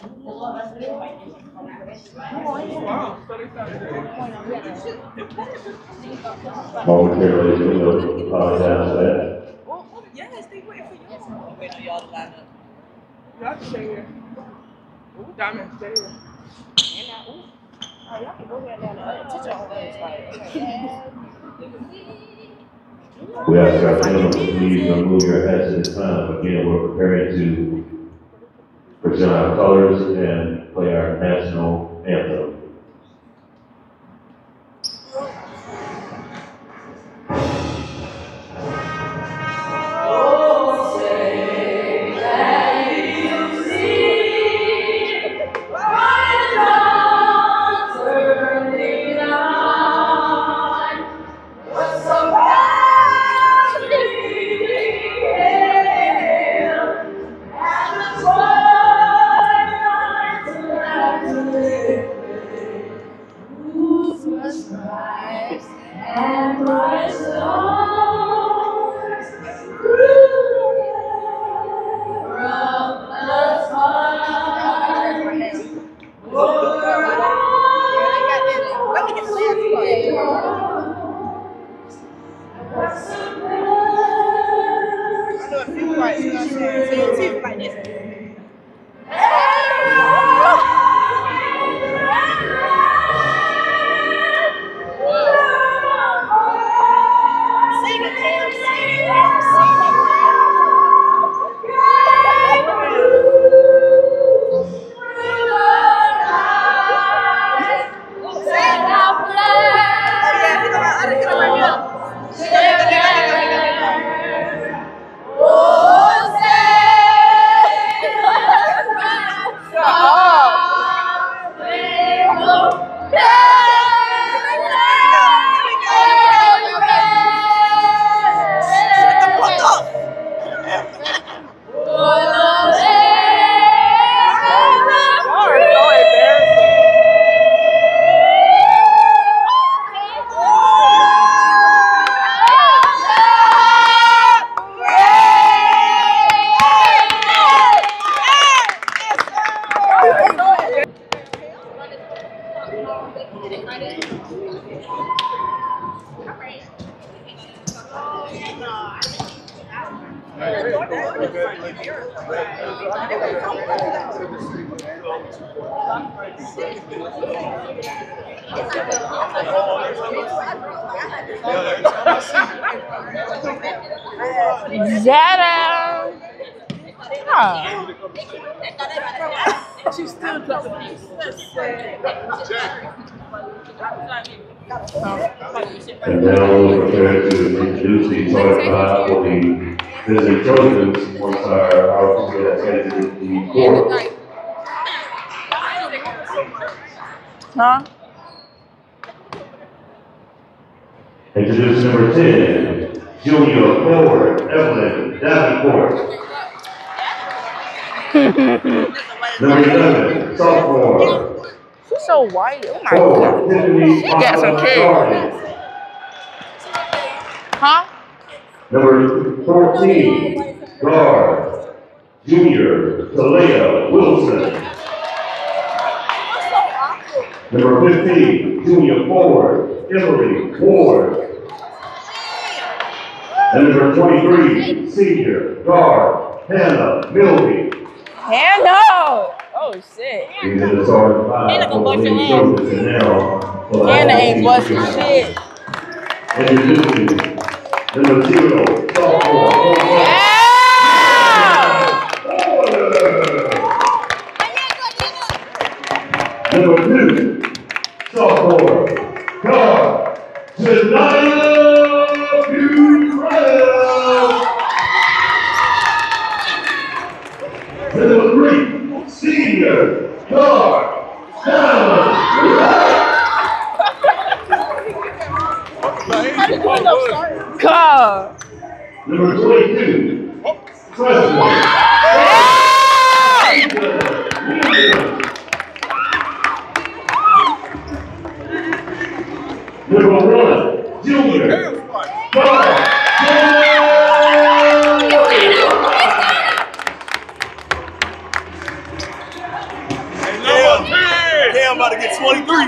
Momentarily, we'll apologize for that. Yes, they wait for you. Wait on y'all to line up. Y'all can stay here. Ooh, Diamond, stay here. Oh, y'all can go ahead and touch your own ways. We ask our panel to please remove your hats at this time. Again, we're preparing to present our colors and play our national anthem. Zara. She's still dropping these. And now we'll prepare to introduce the starting five for the visiting Trojans once our people have exited the court. Huh? Introduce number 10, junior forward Evelyn Davenport. Number 11, sophomore. She's so white. Oh my Forward, god. Tiffany She got some kids. Garden. Huh? Number 14, guard, junior Talia Wilson. Number 15, junior forward Emily Ward. And number 23, senior guard Hannah Milby. Hannah! Oh shit. These are the starting five for the Trojans, and now for the Hannah ain't busting shit. introducing number 0, sophomore. Yeah! Number 2, sophomore, guard, Janaya Buchanan. And number 3, senior, guard, Hannah. God. Number 22, freshman. Number 1, junior. 23.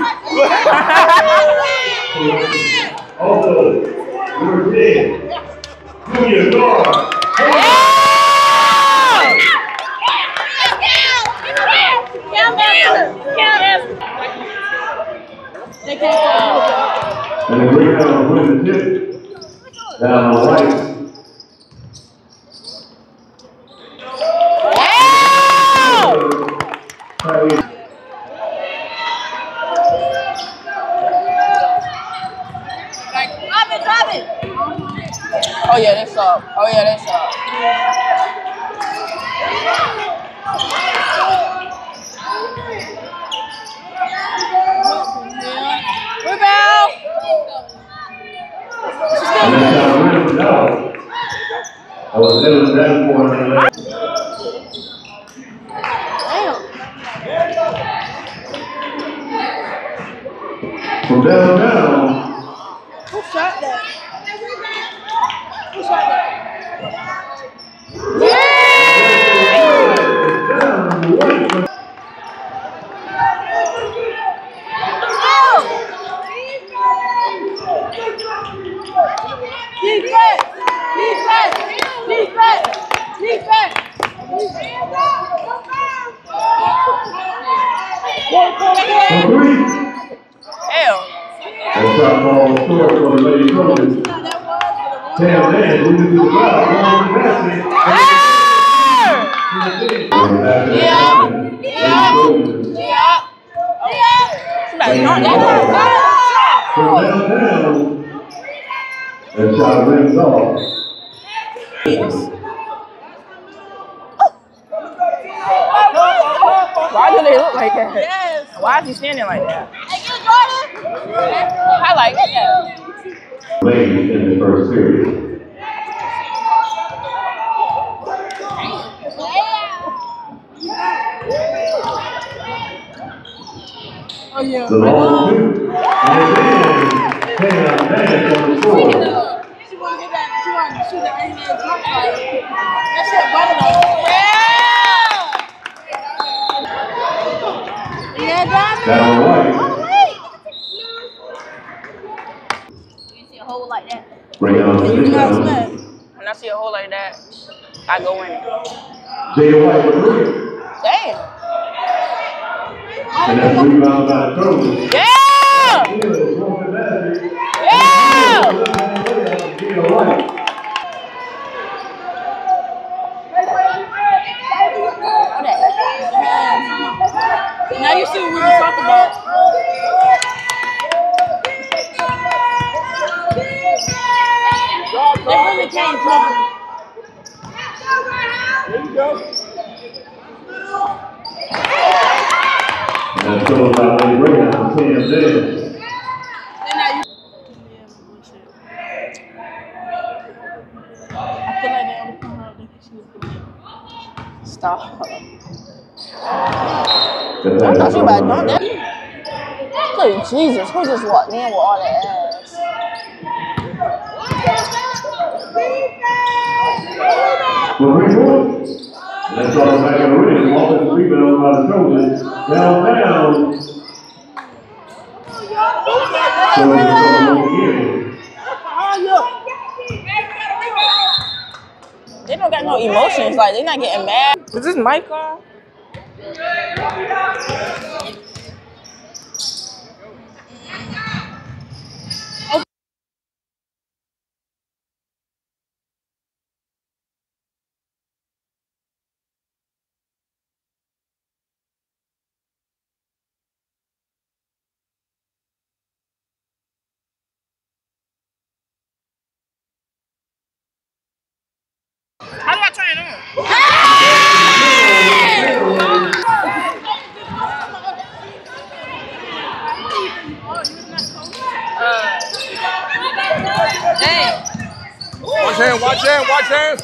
Also, number 10, Junior guard. And the rebound win the tip. Down on the right. Oh yeah, they suck. Oh yeah, they suck. Rebound. And then that was Dylan Davenport. From downtown. Who shot that? Who shot that? Hell. That shot ball short for the Lady Trojans. Tam Dan moving to the crowd, going to the basket. From downtown, that shot rings off. Why do they look like that? Yes. Why is he standing like that? Hey, you Jordan? I like that. Ladies in the first period. Oh yeah. The long two. And then Tam Dan on the score. She wanna get that. She wanna shoot that right hand drop shot. That shit butter though. Yeah, Diamond. Down the right. You see a hole like that. Bring it on the You six guys down. met. When I see a hole like that, I go in it. Jay White with three. Damn. And that's rebound by the Trojans. Yeah! Hill going to basket. Yeah! Jay White. Now you see what we were talking about. They really can't dribble. And that's told by Lady Rayhan, Tam Dan. And now you. I feel like they only come out and she was good. Stop. I I thought you about to dunk that. Look, Jesus, who just walked in with all that ass? For 3 points. And that's all back in the ring. Offensive rebound by the Trojans. Downtown. So it's again. They don't got no emotions. Like, they not getting mad. Is this mic on? How do I turn it on? Watch hand, watch hand, watch hand.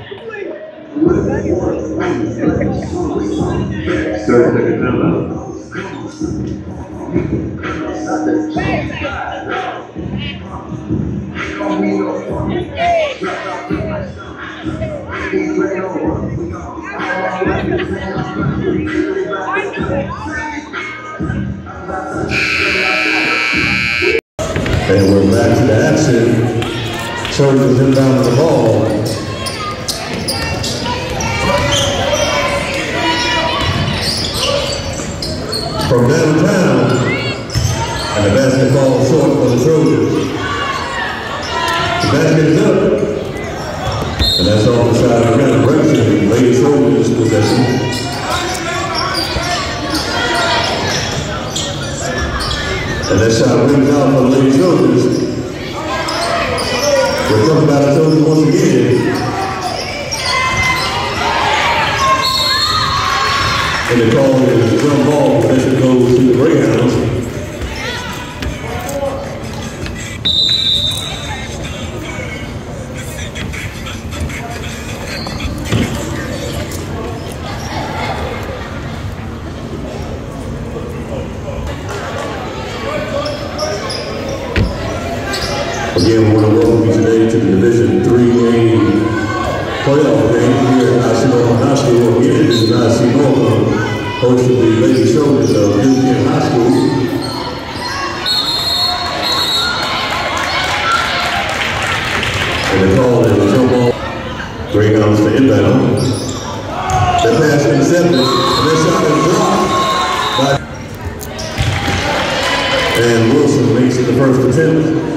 Third second timeout. And we're back to the action. Chargers inbound the ball. From downtown, and the basketball short for the Trojans. The basket is up, and that's off the side of the rim. Representing Lady Trojans possession. And that shot rings out for the Lady Trojans. We're talking about the Trojans once again. And the call is jump ball. Possession goes to the Greyhounds. Again, we want to welcome you today to the Division 3A playoff game here at Osceola High School. Again, this is Osceola, host of the Lady Trojans of Duquesne High School. And the call is jump ball. Greyhounds to inbound. That pass intercepted, and that shot is dropped by. And Wilson makes it the first attempt.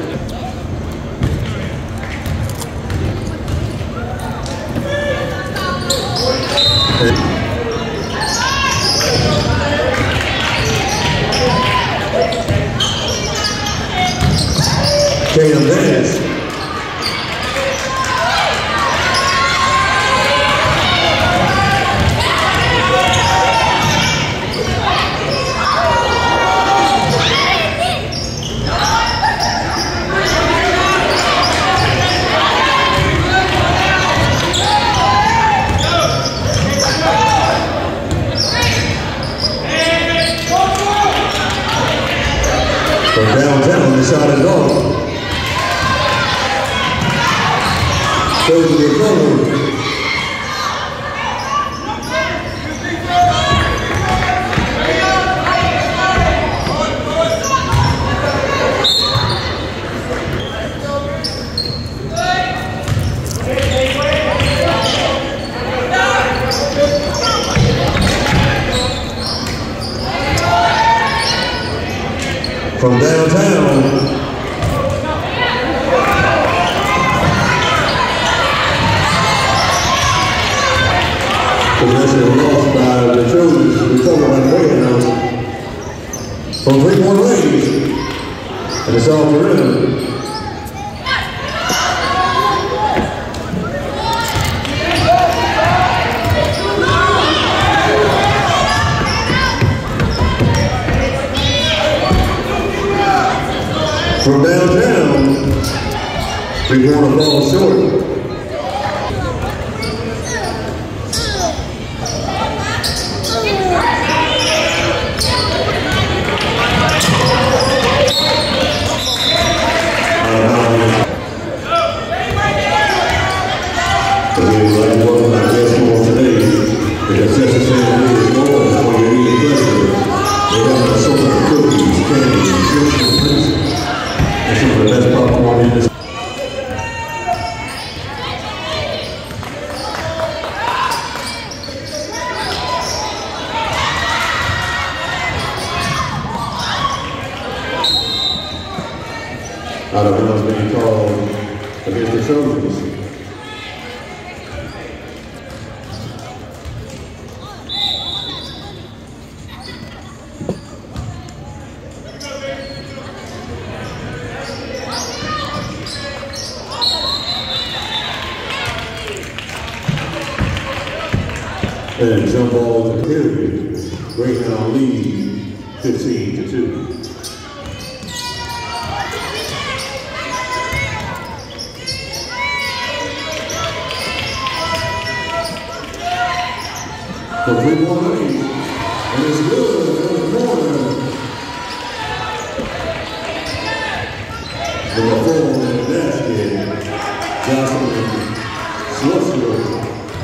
Cam Vance. From downtown, the shot is off. Goes to the corner. From downtown. Possession lost by the Trojans, recovered by the Greyhounds from 3-point range, and it's off the rim. From downtown, 3-pointer ball short. Out of bounds being called against the Trojans. And jump ball to Clearview. Greyhound lead 15-2. For 3 more lanes, and it's good for the corner. Number 4 on the basket, Jocelyn Schwartzberg.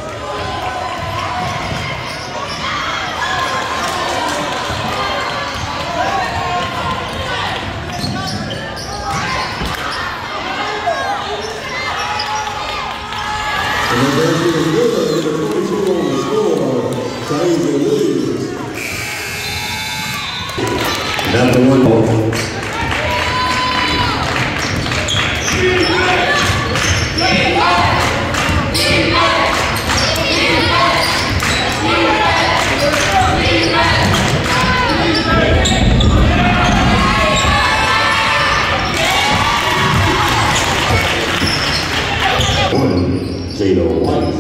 And the basket is good, number 42 on the score, Tasia Williams. Number 1 ball. Jada White.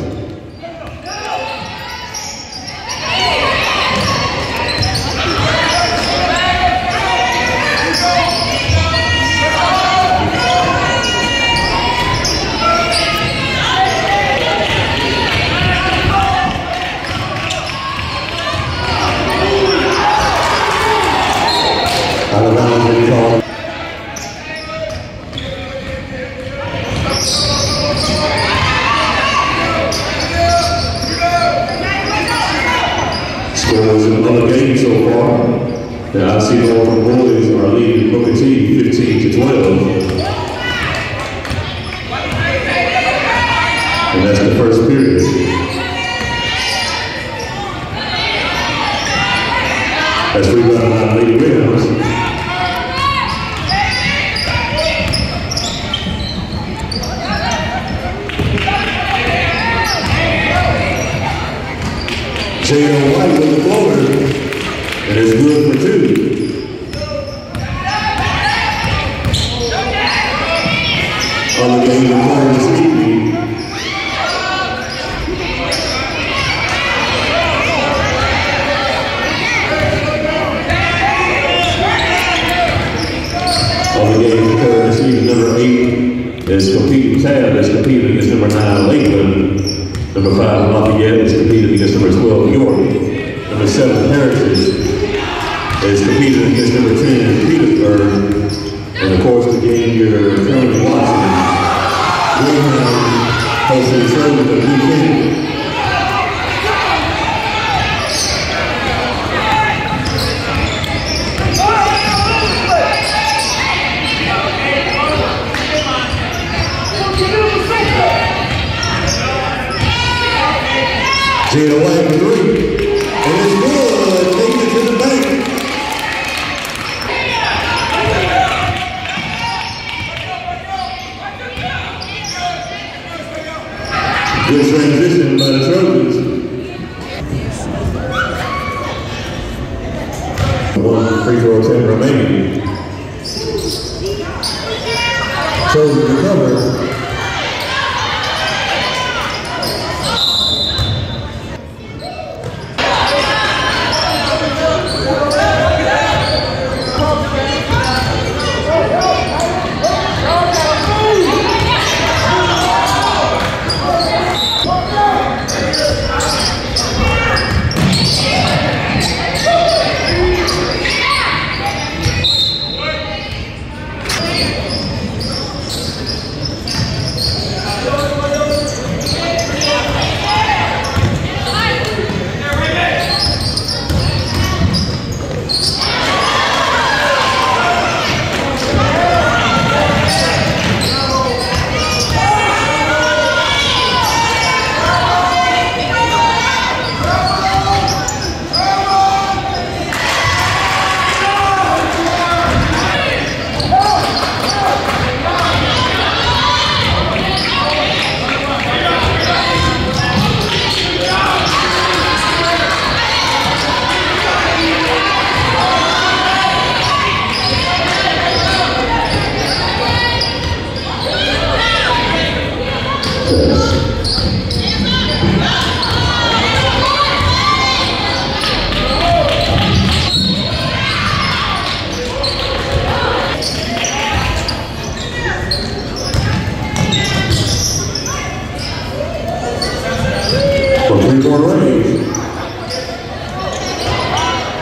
Out of bounds, they call. Scores in another game so far. The IC Norfolk boys are leading Booker T 15-12. And that's the first period. That's rebounded by Lady Williams. Jada White with the floater, and it's good for 2. On the game of playing this evening. On the game of playing this evening, number 8 is competing, Tab is competing against number 9, Lakeland. Number 5, Lafayette, is competing against number 12, York. Number 7, Heritage, is competing against number 10, Petersburg. And of course, the game you're currently watching, Greenhound hosting Trojan of New Kingdom. Jada White for 3, and it's good, taking it to the bank. Good transition by the Trojans. 1 free throw attempt remaining. Trojans recover.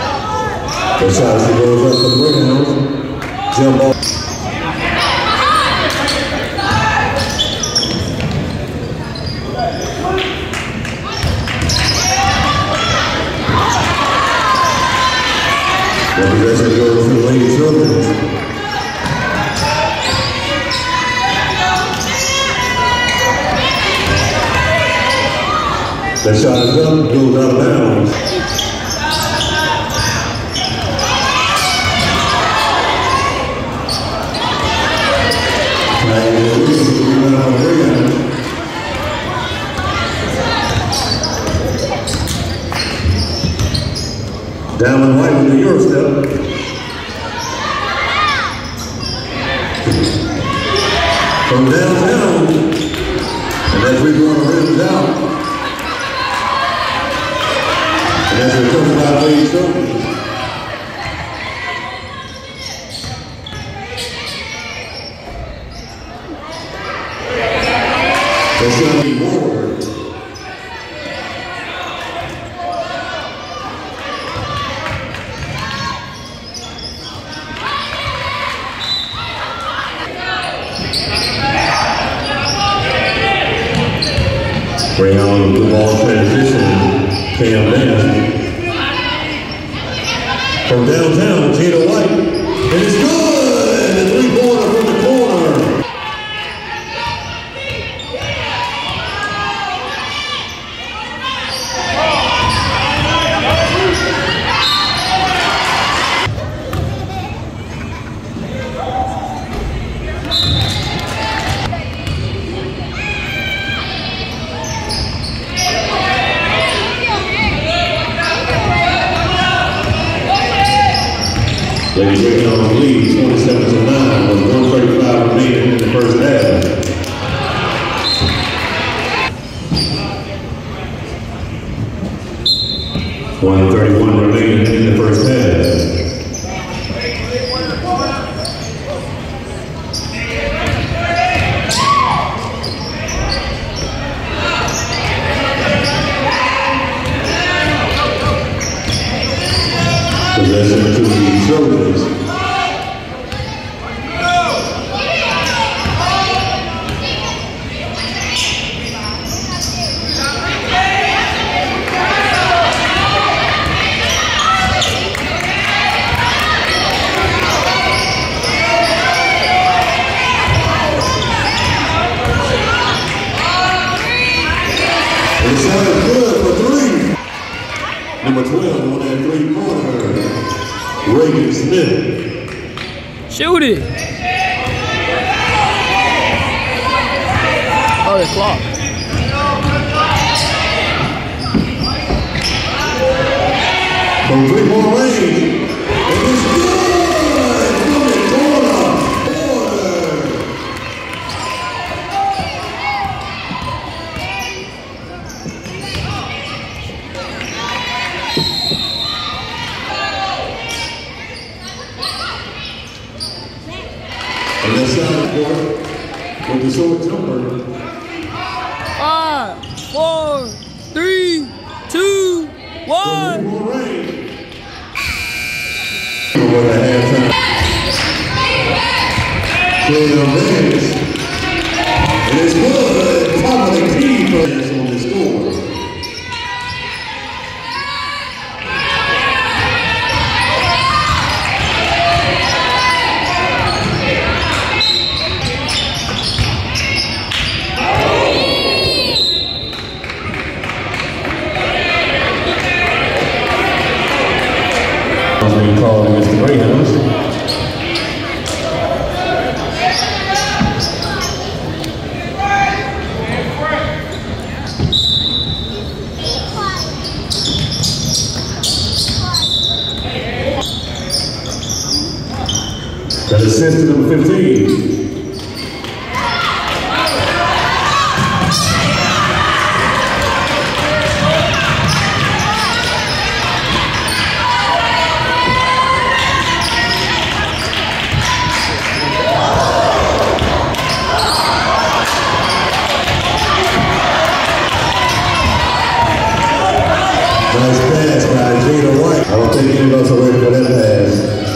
The shot, she goes up for the Greyhounds. Jump ball. The possession goes to the Lady Trojans. That shot is up, goes out of bounds. Down and White with the Euro step. From downtown, and that three-pointer rims out. And that's recovered by Lady Trojans. That's going to be more. Bring on the ball transition, Cam Dance. From downtown, Jada White. And it's good! The three-pointer from the corner. Ladies taking on the lead, 27-9, with 1:35 remaining in the first half. $1:31 remaining in the first half. Possession to the Trojans. And it's not good for three. Number 12 on that three-pointer. Reagan Smith. Shoot it. Oh, the clock. From three-point range. And it's good from the corner. And that's out of court with the short jumper. 5, 4, 3, 2, 1. Over the halftime. William Banks. And it's good. Top of the key for us on the score. Being called against the Greyhounds. That assist to number 15. Nice pass by Jada White. I don't think any of us are ready for that pass.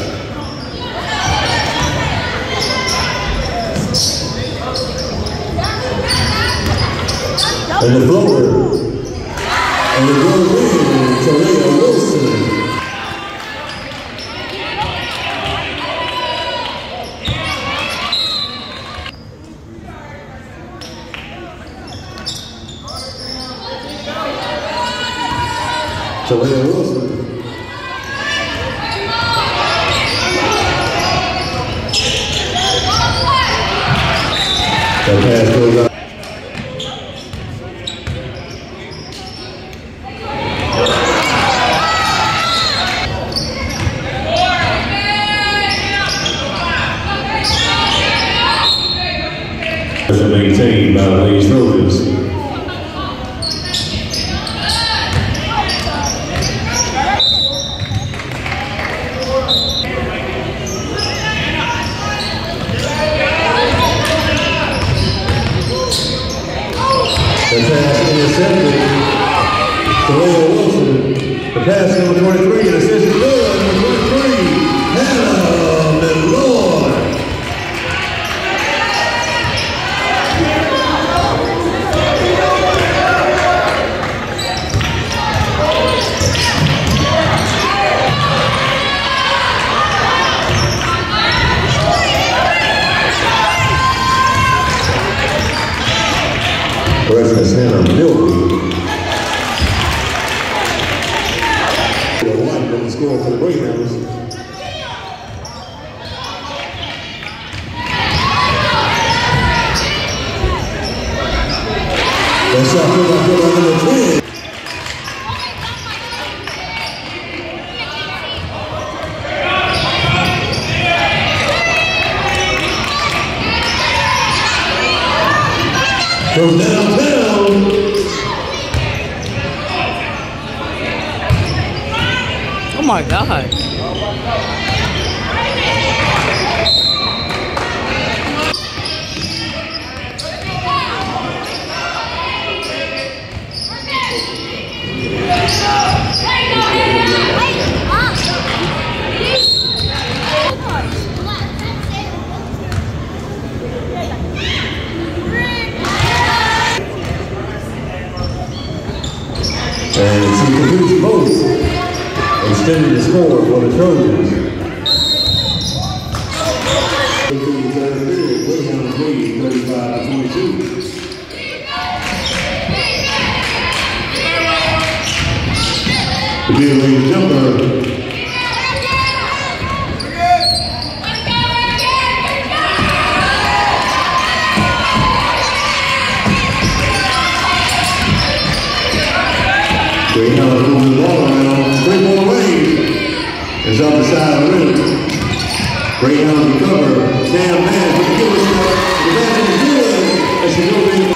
And the floater. And it goes in to Leah Wilson. That pass goes out. Maintained by the Lady Trojans. The pass intercepted to Leo Wilson. The pass number 23, and assist good, number 23, Hannah Lord. Versus Hannah Milky. The one from the score for the Greyhounds. That shot goes up to number 10. From downtown. Oh my God. And to produce both, extended the score for the Trojans. Greyhounds lead 35-22. The mid-range jumper. Greyhounds moving the ball around. 3-point range is up the side of the rim. Greyhounds recover. Cam Nash with the killer shot. The basket is good as she goes in.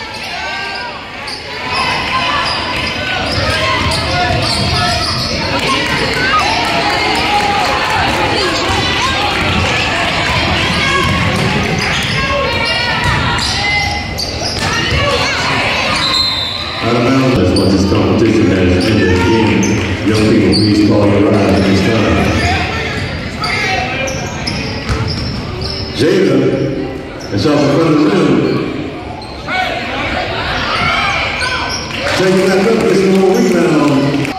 Out of bounds, as much as competition has ended the game, young people, please call your rise at this time. Jada is off the front of the rim. Taking that up, it's no rebound.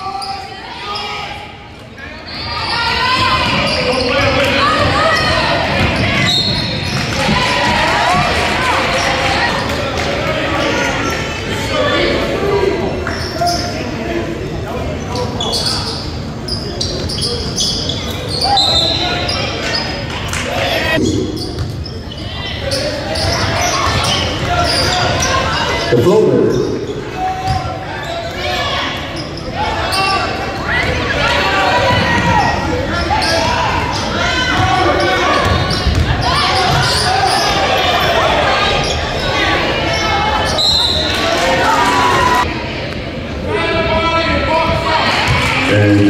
The floater. And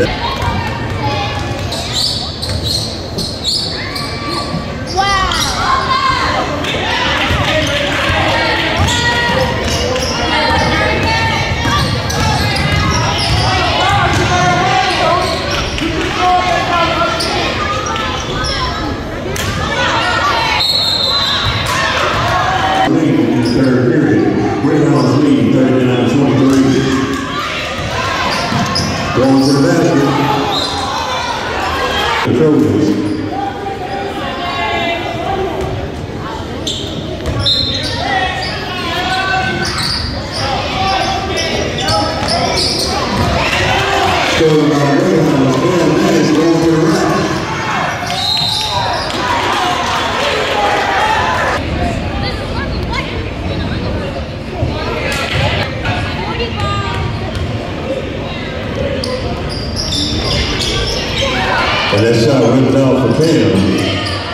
lead in the third period. Greyhounds lead 39-23. Going to the basket. The Trojans. Stolen by the Greyhounds. Cam Nash going to the right. And that shot went down for Cam.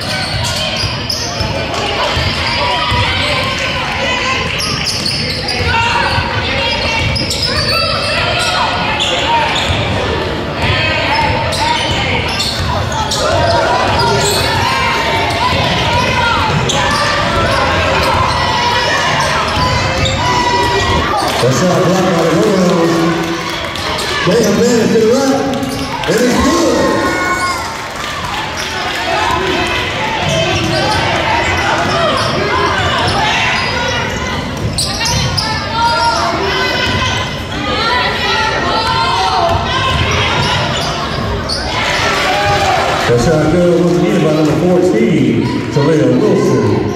That shot blocked by the Royals. Cam managed to the right, and it's good. That shot good once again by number 14, Terrell Wilson.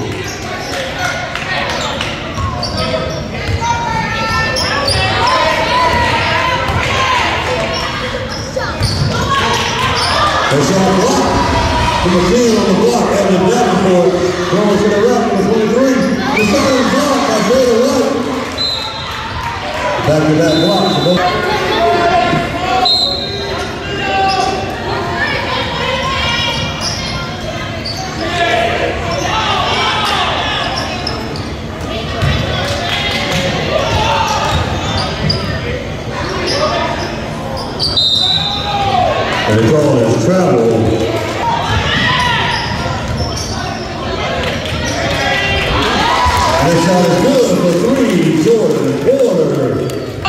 That shot blocked from the field on the block, Evan Davenport going to the left for 23. The shot is blocked by Jada White. Back-to-back blocks. And they call it travel. And that shot is good for 3, Jordan Porter.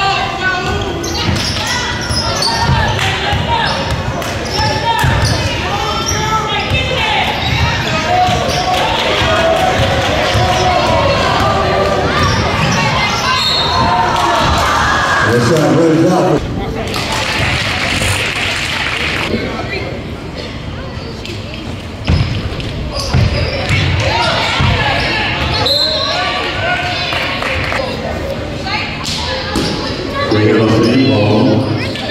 And that shot runs out. Bring it up to the ball.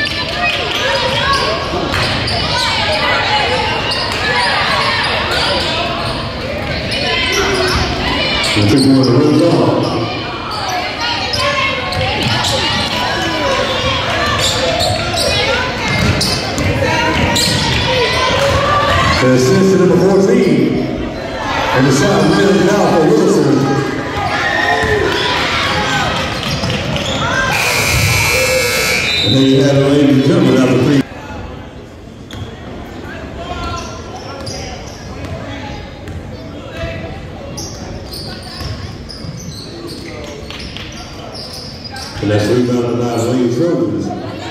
And took one of the runs off. The assist to number 14. And the shot really out for Wilson. And then you had a lady jump without the free. And that's rebounded by Lane Trojans.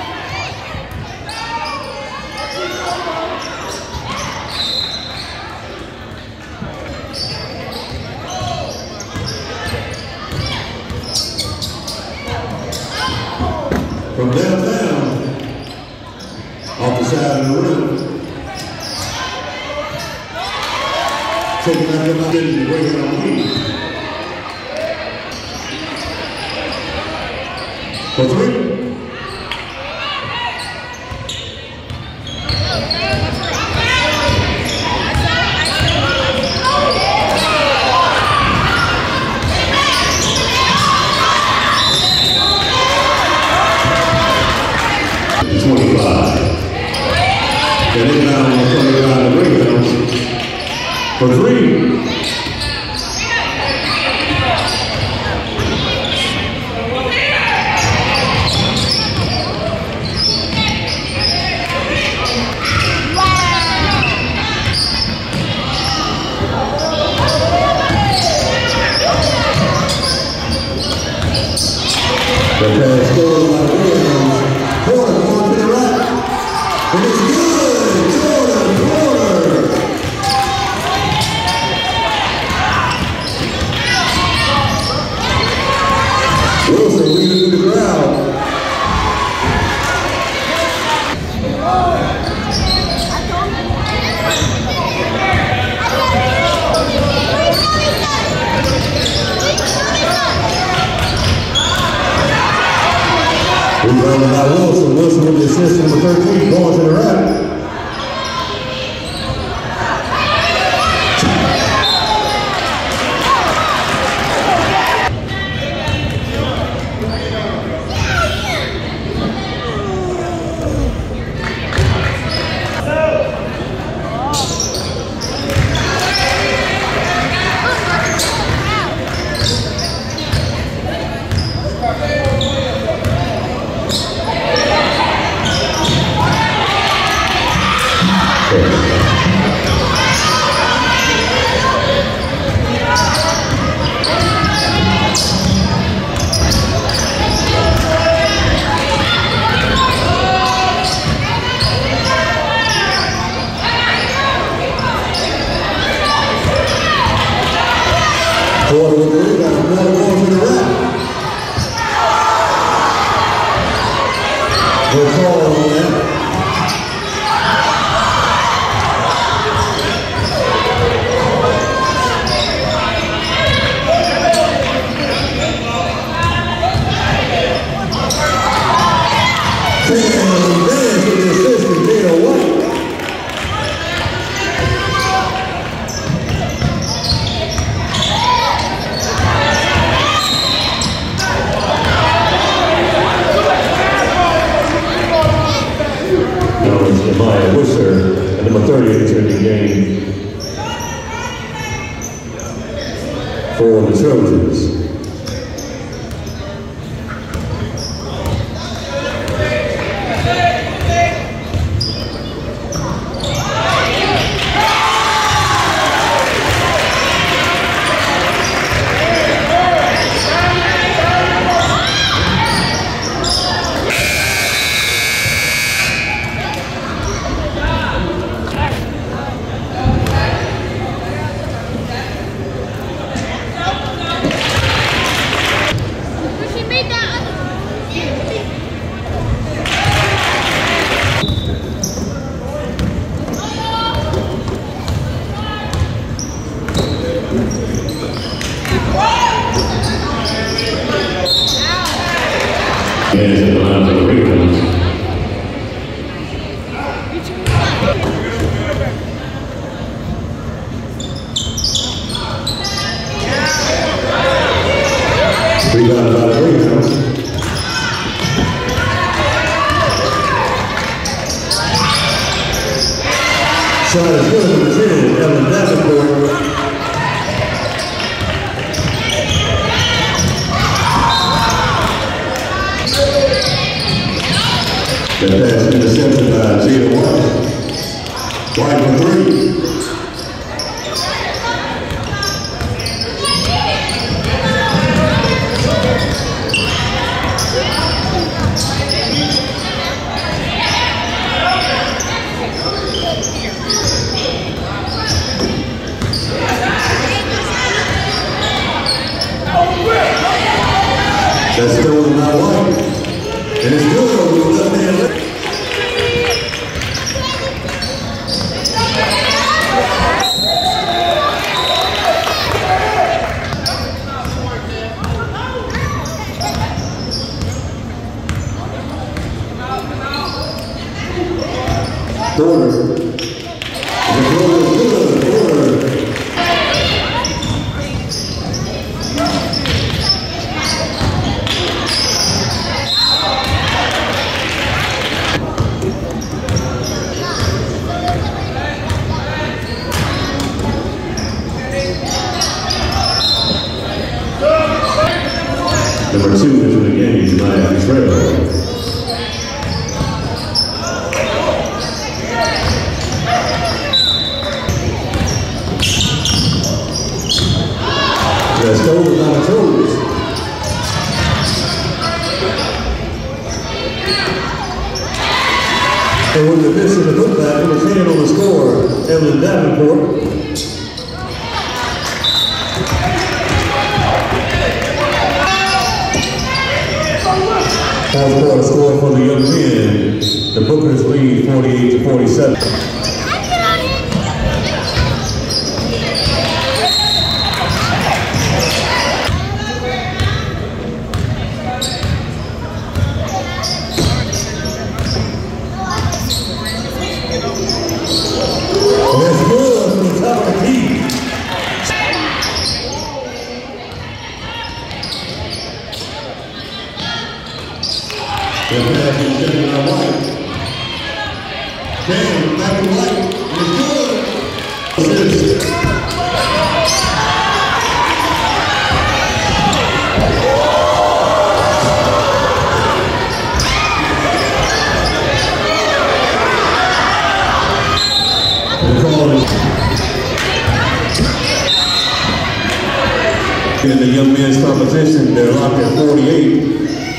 From downtown, off the side of the rim. Taking that to my business and bringing it on me. For 3. And then now we're coming around the rebound for 3. The pass goes by the rebound. Porter going to the right. And it's good! Jordan Porter! Wilson leading through the crowd. Rebounded by Wilson. Wilson with the assist number 13 going to the right. Porter with the rebound. Porter going to the rack. No call on that. Maya Wisser, and number 30 entering the game for the Trojans. Hands at the line for the rebound. Rebound by the rebound. Shot is good for the 10, Ellen Davenport. That pass intercepted by Jada White. White for three. That's stolen by White. And it's good over the left hand. Porter. The goal is good. Porter. Number 2 into the game is Maya Wisser. That's stolen by the Trojans. And when the miss in the putback, it was hand on the score, Evelyn Davenport. Fourth quarter score for the young men. The Bookers lead 48-47. The pass is taken by White. Cam back to White. It's good. Assist. The call is in the young men's competition. They're locked at 48.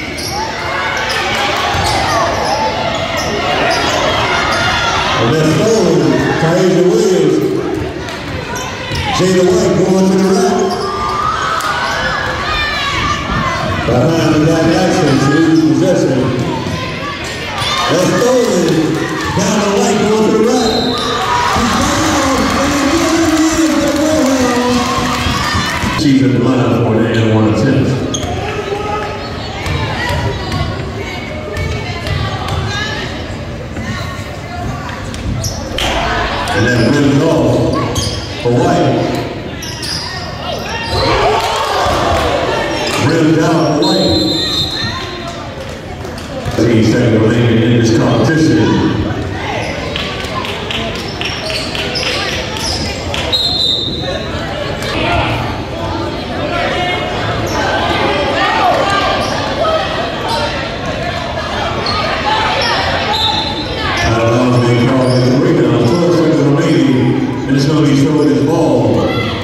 And that's stolen. Taisha Williams. Jada White going to the right. Behind the back action to lose possession. That's stolen. Down the right, going to the right. She's at the line for the and 1 attempt. And then ripped off for White. Ripped down for White. 13 seconds remaining in this competition. And it's going to be throwing his ball.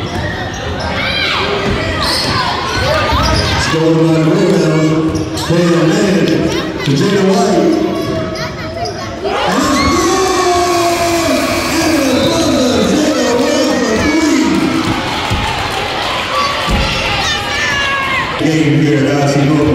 Stolen by the rebound. Staying man to Jada White. And it's good! And the brother, Jada White for 3. Game here at IC North.